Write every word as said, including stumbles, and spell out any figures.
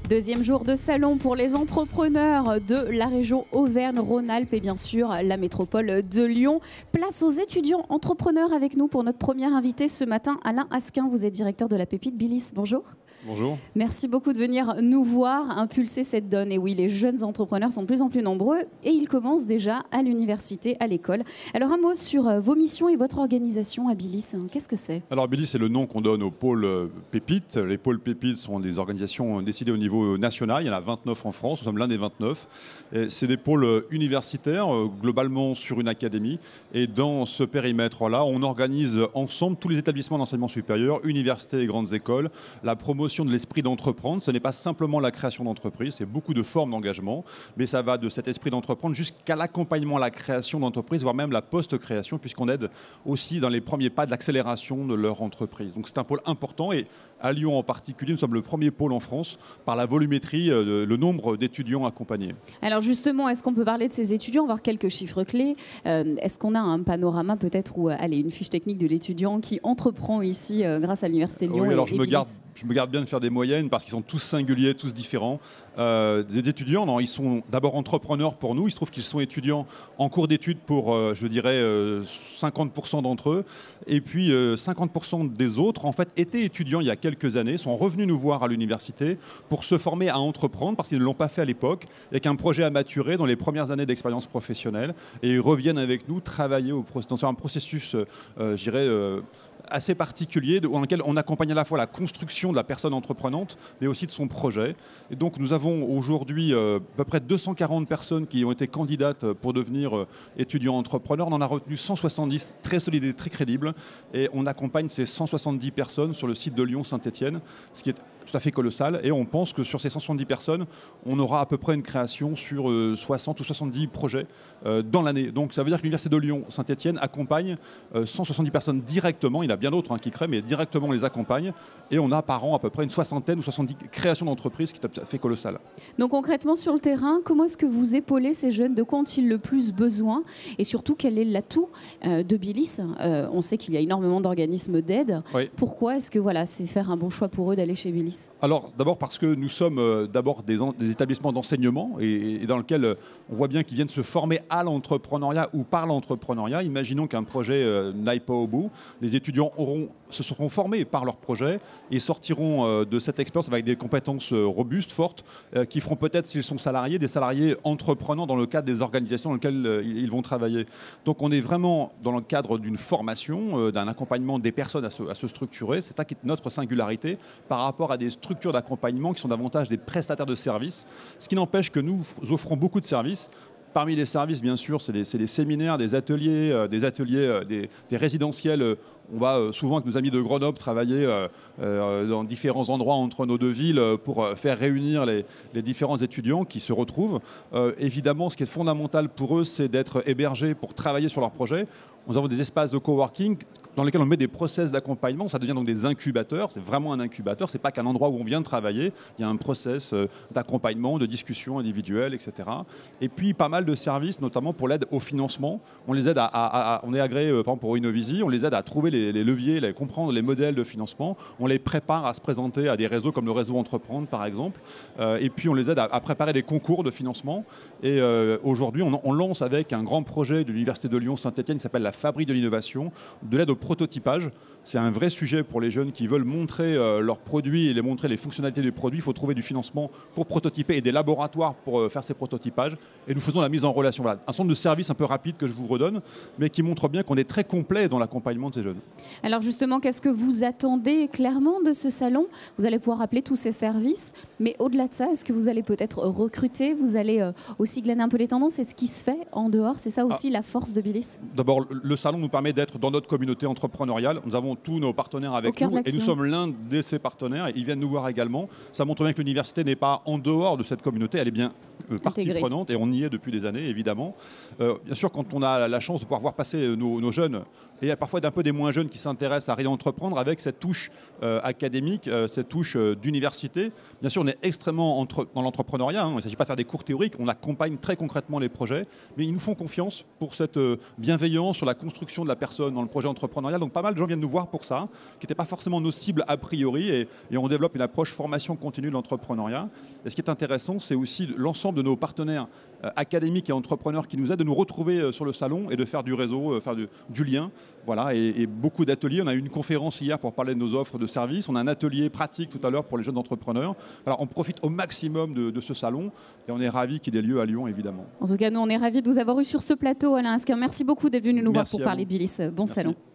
Deuxième jour de salon pour les entrepreneurs de la région Auvergne-Rhône-Alpes et bien sûr la métropole de Lyon. Place aux étudiants entrepreneurs avec nous pour notre premier invité ce matin, Alain Asquin. Vous êtes directeur de la Pépite Bilis. Bonjour. Bonjour. Merci beaucoup de venir nous voir, impulser cette donne. Et oui, les jeunes entrepreneurs sont de plus en plus nombreux et ils commencent déjà à l'université, à l'école. Alors un mot sur vos missions et votre organisation à Bilis. Qu'est-ce que c'est? Alors Bilis, c'est le nom qu'on donne aux pôles Pépites. Les pôles Pépites sont des organisations décidées au niveau national. Il y en a vingt-neuf en France, nous sommes l'un des vingt-neuf. C'est des pôles universitaires, globalement sur une académie. Et dans ce périmètre-là, on organise ensemble tous les établissements d'enseignement supérieur, universités et grandes écoles, la promotion de l'esprit d'entreprendre. Ce n'est pas simplement la création d'entreprise, c'est beaucoup de formes d'engagement, mais ça va de cet esprit d'entreprendre jusqu'à l'accompagnement à la création d'entreprise, voire même la post-création, puisqu'on aide aussi dans les premiers pas de l'accélération de leur entreprise. Donc c'est un pôle important et à Lyon en particulier, nous sommes le premier pôle en France par la volumétrie, euh, le nombre d'étudiants accompagnés. Alors justement, est-ce qu'on peut parler de ces étudiants, voir quelques chiffres clés? euh, Est-ce qu'on a un panorama peut-être ou allez, une fiche technique de l'étudiant qui entreprend ici euh, grâce à l'Université de Lyon? Oui, et, alors je et me, Bilis. garde, je me garde bien de faire des moyennes parce qu'ils sont tous singuliers, tous différents. Euh, des étudiants, non, ils sont d'abord entrepreneurs pour nous. Il se trouve qu'ils sont étudiants en cours d'études pour, euh, je dirais, euh, cinquante pour cent d'entre eux. Et puis euh, cinquante pour cent des autres, en fait, étaient étudiants il y a quelques années, sont revenus nous voir à l'université pour se former à entreprendre parce qu'ils ne l'ont pas fait à l'époque, et qu'un projet a maturé dans les premières années d'expérience professionnelle. Et ils reviennent avec nous travailler au, dans un processus, euh, je dirais, euh, assez particulier dans lequel on accompagne à la fois la construction de la personne entreprenante mais aussi de son projet. Et donc nous avons aujourd'hui euh, à peu près deux cent quarante personnes qui ont été candidates pour devenir euh, étudiants entrepreneurs. On en a retenu cent soixante-dix très solides et très crédibles et on accompagne ces cent soixante-dix personnes sur le site de Lyon-Saint-Étienne, ce qui est tout à fait colossal, et on pense que sur ces cent soixante-dix personnes, on aura à peu près une création sur euh, soixante ou soixante-dix projets euh, dans l'année. Donc ça veut dire que l'Université de Lyon-Saint-Étienne accompagne euh, cent soixante-dix personnes directement. Il y a bien d'autres hein, qui créent, mais directement on les accompagne, et on a par an à peu près une soixantaine ou soixante-dix créations d'entreprises, qui est tout à fait colossal. Donc concrètement sur le terrain, comment est-ce que vous épaulez ces jeunes? De quoi ont-ils le plus besoin? Et surtout, quel est l'atout euh, de Bilis? euh, On sait qu'il y a énormément d'organismes d'aide. Oui. Pourquoi est-ce que voilà, c'est faire un bon choix pour eux d'aller chez Bilis? Alors d'abord parce que nous sommes euh, d'abord des, des établissements d'enseignement et, et dans lesquels euh, on voit bien qu'ils viennent se former à l'entrepreneuriat ou par l'entrepreneuriat. Imaginons qu'un projet euh, n'aille pas au bout. Les étudiants auront, se seront formés par leur projet et sortiront euh, de cette expérience avec des compétences euh, robustes, fortes, euh, qui feront peut-être, s'ils sont salariés, des salariés entreprenants dans le cadre des organisations dans lesquelles euh, ils vont travailler. Donc on est vraiment dans le cadre d'une formation, euh, d'un accompagnement des personnes à se, à se structurer. C'est ça qui est notre singularité par rapport à des structures d'accompagnement qui sont davantage des prestataires de services, ce qui n'empêche que nous offrons beaucoup de services. Parmi les services, bien sûr, c'est des, des séminaires, des ateliers, euh, des ateliers, euh, des, des résidentiels. Euh, on va euh, souvent avec nos amis de Grenoble travailler euh, euh, dans différents endroits entre nos deux villes euh, pour euh, faire réunir les, les différents étudiants qui se retrouvent. Euh, évidemment, ce qui est fondamental pour eux, c'est d'être hébergés pour travailler sur leur projet. Nous avons des espaces de coworking dans lesquels on met des process d'accompagnement. Ça devient donc des incubateurs. C'est vraiment un incubateur. Ce n'est pas qu'un endroit où on vient de travailler. Il y a un process d'accompagnement, de discussion individuelle, et cetera. Et puis pas mal de services, notamment pour l'aide au financement. On les aide à, à, à on est agréé par exemple pour Innovisi. On les aide à trouver les, les leviers, à comprendre les modèles de financement. On les prépare à se présenter à des réseaux comme le réseau Entreprendre par exemple. Euh, et puis on les aide à, à préparer des concours de financement. Et euh, aujourd'hui, on, on lance avec un grand projet de l'Université de Lyon-Saint-Étienne qui s'appelle la Fabrique de l'innovation, de l'aide au prototypage. C'est un vrai sujet pour les jeunes qui veulent montrer euh, leurs produits et les montrer les fonctionnalités des produits. Il faut trouver du financement pour prototyper et des laboratoires pour euh, faire ces prototypages. Et nous faisons la mise en relation. Voilà, un certain nombre de services un peu rapides que je vous redonne, mais qui montrent bien qu'on est très complet dans l'accompagnement de ces jeunes. Alors justement, qu'est-ce que vous attendez clairement de ce salon? Vous allez pouvoir appeler tous ces services, mais au-delà de ça, est-ce que vous allez peut-être recruter? Vous allez euh, aussi glaner un peu les tendances? Et ce qui se fait en dehors, c'est ça aussi ah. la force de Bilis? D'abord, le salon nous permet d'être dans notre communauté entrepreneuriale. Nous avons tous nos partenaires avec nous et nous sommes l'un de ces partenaires et ils viennent nous voir également. Ça montre bien que l'université n'est pas en dehors de cette communauté, elle est bien euh, partie Intégré. prenante, et on y est depuis des années, évidemment. Euh, bien sûr, quand on a la chance de pouvoir voir passer nos, nos jeunes, et parfois d'un peu des moins jeunes qui s'intéressent à réentreprendre avec cette touche euh, académique, euh, cette touche euh, d'université. Bien sûr, on est extrêmement entre, dans l'entrepreneuriat, hein. Il ne s'agit pas de faire des cours théoriques, on accompagne très concrètement les projets, mais ils nous font confiance pour cette euh, bienveillance sur la construction de la personne dans le projet entrepreneurial. Donc pas mal de gens viennent nous voir pour ça, qui n'étaient pas forcément nos cibles a priori, et, et on développe une approche formation continue de l'entrepreneuriat. Et ce qui est intéressant, c'est aussi l'ensemble de nos partenaires euh, académiques et entrepreneurs qui nous aident de nous retrouver euh, sur le salon et de faire du réseau, euh, faire du, du lien. Voilà, et, et beaucoup d'ateliers. On a eu une conférence hier pour parler de nos offres de services. On a un atelier pratique tout à l'heure pour les jeunes entrepreneurs. Alors, on profite au maximum de, de ce salon et on est ravis qu'il ait lieu à Lyon, évidemment. En tout cas, nous, on est ravis de vous avoir eu sur ce plateau, Alain Asquin. Merci beaucoup d'être venu nous Merci voir pour parler de Bilis. Bon Merci. salon.